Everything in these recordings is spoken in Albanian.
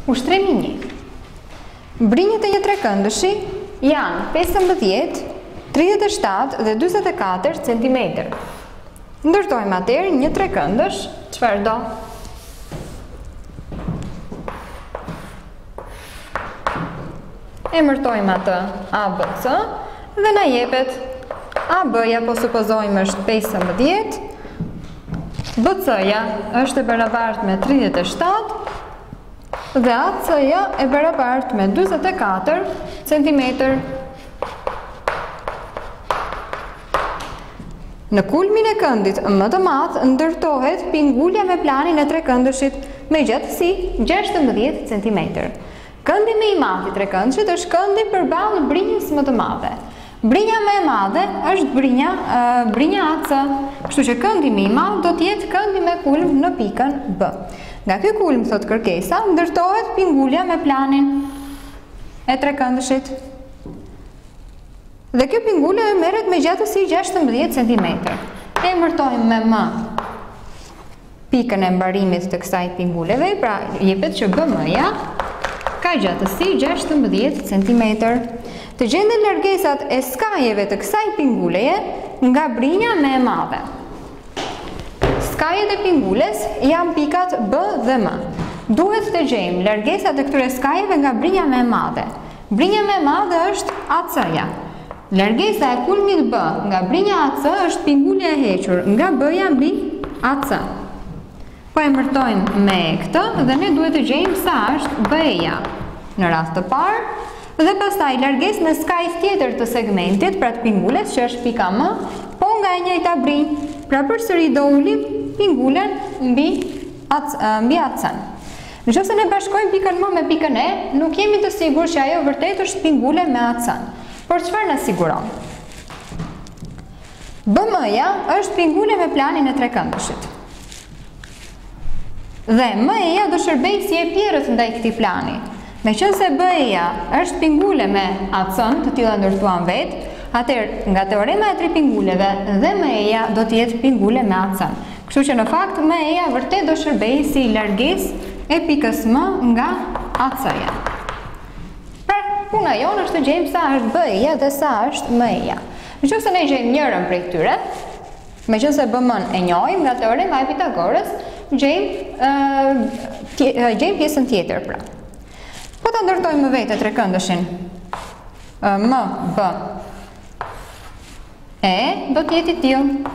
Ushtrimi 1. Brinjët e një trekëndëshi janë 15, 37 dhe 44 cm. Ndërtojmë atëherë një trekëndësh, çfarë do? Emërtojmë atë ABC dhe na jepet AB-ja po supozojmë është 15, BC-ja është e barabartë me 37 dhe AC-ja e barabartë me 44 cm. Në kulmin e këndit më të madh ndërtohet pingulja me planin e trekëndëshit me gjatësi 16 cm. Këndi më i madh i trekëndshit është këndi përballë brinjës më të madhe. Brinja më e madhe është brinja AC, kështu që këndi më i madh do të jetë këndi me kulm në pikën B. Nga ky kulm, thot kërkesa, ndërtohet pingulja me planin e trekëndshit. Dhe kjo pingulje merret me gjatësi 16 cm. Emërtojmë me M pikën e mbarimit të kësaj pingulleve, pra jepet që BM-ja ka gjatësi 16 cm. Të gjenden largesat e skajeve të kësaj pingulleje nga brinja më e madhe. Skajet e pingulles janë pikat B dhe M. Duhet të gjejmë largesat e këtyre skajeve nga brinja më e madhe. Brinja më e madhe është AC-ja. Largesa e kulmit B nga brinja AC është pingullja e hequr nga B-ja mbi AC. Po emërtojmë me këtë dhe ne duhet të gjejmë sa është B-ja në rast të parë, dhe pastaj largesën e skajës tjetër të segmentit, pra të pingulles që është pika M, po nga e njëjta brinjë, pra përsëri do ulim pingullen mbi AC-n. Nëse ne bashkojmë pikën M me pikën E, nuk jemi të sigurt që ajo vërtet është pingulle me AC-n. Por çfarë na siguron? BM-ja është pingulle me planin e trekëndëshit. Dhe M-ja do shërbejë si epirët ndaj këtij plani. Meqense B-ja është pingulle me AC-n, të tilla ndërtuan vetë, atëherë nga teorema e tripingulleve dhe M-ja do të jetë pingulle me AC-n. Kështu që në fakt M-ja vërtet do shërbejë si largesë e pikës M nga AC-ja. Puna jonë është të gjejmë sa është B-ja dhe sa është M-ja. Nëse ne gjejmë njërin prej këtyre, meqense BM-n e njohim nga teorema e Pitagorës, gjejmë pjesën tjetër pra. Po ta ndërtojmë vetë trekëndëshin M, B, E do të jetë i tillë.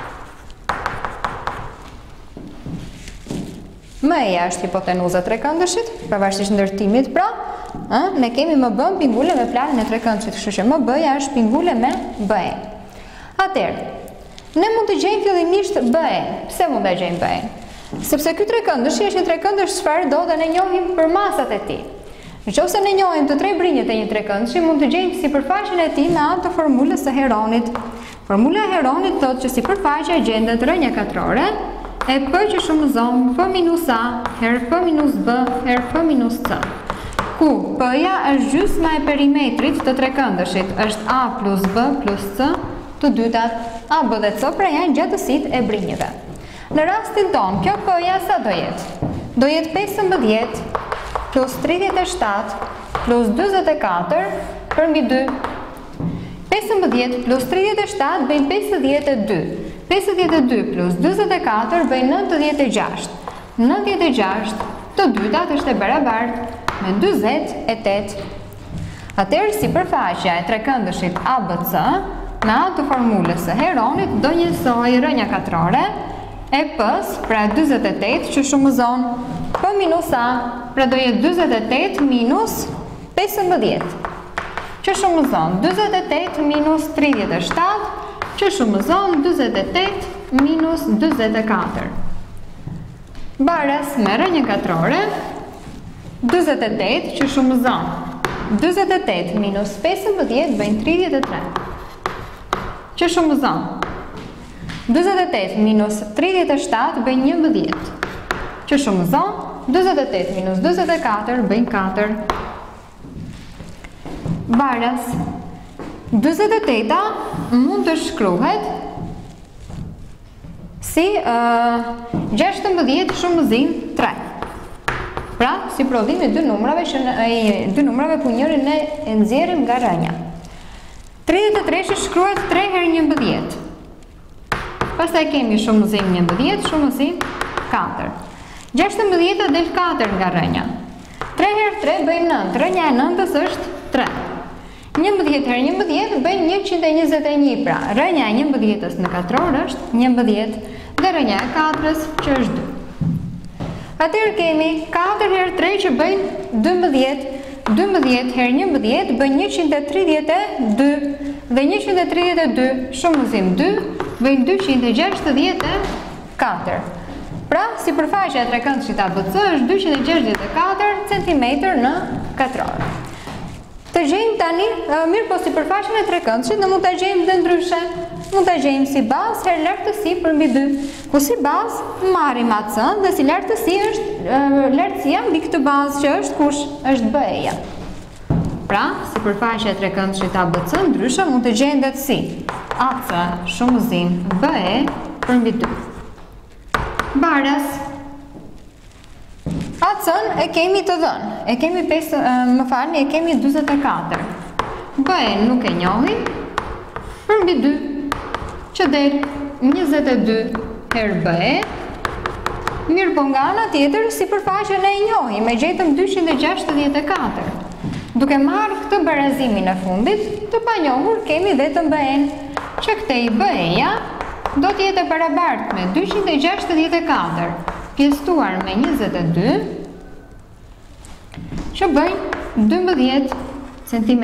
M-ja është hipotenuza e trekëndëshit, pavarësisht ndërtimit pra. Ne kemi MB pingulle me planin e trekëndshit, kështu që MB-ja është pingulle me BE. Atëherë, ne mund të gjejmë fillimisht BE. Pse mund ta gjejmë BE? Sepse ky trekëndësh është një trekëndësh çfarë do dhe ne njohim për masat e tij. Nëse ne njohim të tre brinjët e një trekëndshi, mund të gjejmë sipërfaqen e tij me anë të formulës së Heronit. Formula e Heronit thotë që sipërfaqja gjendet rënja katrore e P që shumëzon P minus A herë P minus B herë P minus C. Ku P-ja është gjysma e perimetrit të trekëndëshit, është A plus B plus C, të dytat, A, B dhe C, pra janë gjatësitë e brinjëve. Në rastin tonë, kjo P-ja sa do jetë? Do jetë 15 plus 37 plus 24 për mbi 2. 15 plus 37 bëjnë 52. 52 plus 24 bëjnë 96. 96 të dytat është e barabartë me 48. Atëherë sipërfaqja e trekëndëshit ABC me anë të formulës së Heronit do njësoj rënja katrore e P-s, pra 48 që shumëzon P minus A, pra do jetë 48 minus 15 që shumëzon 48 minus 37 që shumëzon 28 minus 24. Baras me rënjën katrore 28 që shumëzon 28 minus 15 bëjnë 33 që shumëzon 28 minus 37 bëjnë 11 që shumëzon 28 minus 24 bëjnë 4. Baras 28-a mund të shkruhet si 16 shumëzim 3. Pra, si prodhim i dy numrave ku njërin e nxjerrim nga rënja. 33 shkruhet 3 herë 11. Pastaj kemi shumëzim 11, shumëzim 4. 16 del 4 nga rënja. 3 herë 3 bëjnë 9, rënja e 9-ës është 3. 11 herë 11 bëjnë 121, pra rënja e 11-ës në katror është 11 dhe rënja e 4-ës që është 2. Atëherë kemi 4 herë 3 që bëjnë 12, 12 herë 11 bëjnë 132 dhe 132 shumëzim 2 bëjnë 264. Pra, sipërfaqja e trekëndshit ABC është 264 cm në katror. Të gjejmë tani, mirë po sipërfaqen e trekëndshit, ne mund ta gjejmë dhe ndryshe. Mund ta gjejmë si bazë herë lartësi për mbi 2. Ku si bazë marrim AC-n dhe si lartësi është lartësia mbi këtë bazë që është kush? Është BE-ja. Pra, sipërfaqja e trekëndshit ABC ndryshe mund të gjendet si AC shumëzim BE për mbi 2. Baras. AC-n e kemi të dhënë. E kemi 24. BE nuk e njohim. Për mbi 2 që del 22 herë BE. Mirë po nga ana tjetër sipërfaqen e njohim, e gjetëm 264. Duke marrë këtë barazimin e fundit, të panjohur kemi vetëm BE-n, që këtej BE-ja do t'jetë e barabartë me 264 pjesëtuar me 22, që bëjnë 12 cm.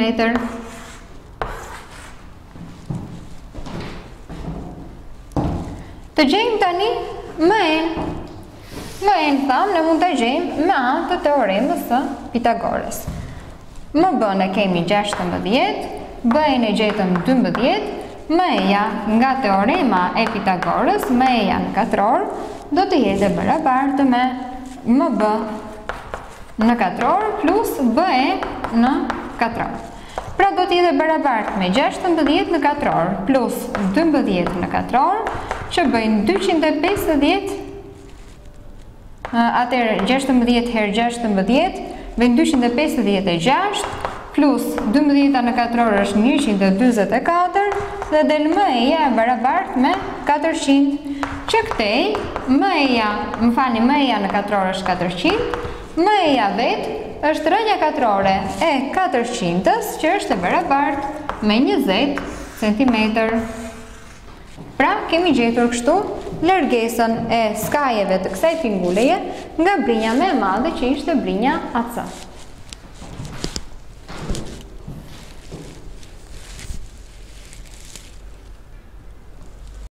Të gjejmë tani ME-n. ME-n thamë ne mund të gjejmë me anë të teoremës së Pitagores. MB-n e kemi 16, BE-n e gjetëm 12, ME-ja nga teorema e Pitagores, ME-ja në katror, do të jetë barabartë me MB në katror plus BE në katror. Pra do të jetë barabartë me 16 në katror plus 12 në katror, që bëjnë 250, atëherë 16 herë 16 bëjnë 256, plus 12 në katror është 124, dhe del ME-ja e barabartë me 400, që këtej ME-ja në katror është 400, ME-ja vetë është rënja katrore e 400-ës, që është e barabartë me 20 cm. Pra, kemi gjetur kështu largesën e skajeve të kësaj pinguleje nga brinja më e madhe që ishte brinja AC.